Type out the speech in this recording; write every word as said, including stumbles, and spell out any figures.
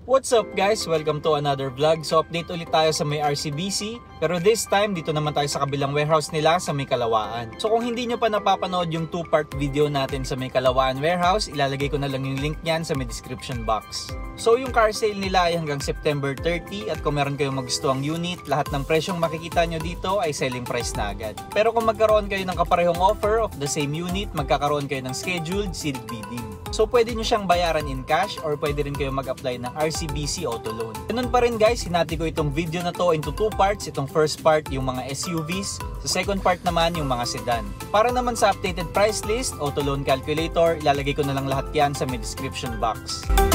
What's up guys? Welcome to another vlog. So update ulit tayo sa may R C B C. Pero this time, dito naman tayo sa kabilang warehouse nila sa may Kalawaan. So kung hindi nyo pa napapanood yung two part video natin sa may Kalawaan warehouse, ilalagay ko na lang yung link nyan sa may description box. So yung car sale nila ay hanggang September thirty at kung meron kayong magustuhang unit, lahat ng presyong makikita nyo dito ay selling price na agad. Pero kung magkaroon kayo ng kaparehong offer of the same unit, magkakaroon kayo ng scheduled sealed bidding. So pwede nyo siyang bayaran in cash or pwede rin kayo mag-apply ng R C B C Auto Loan. Ganun pa rin guys, hinati ko itong video na to into two parts. Itong first part yung mga S U Vs, sa second part naman yung mga sedan. Para naman sa updated price list, auto loan calculator, ilalagay ko na lang lahat yan sa may description box.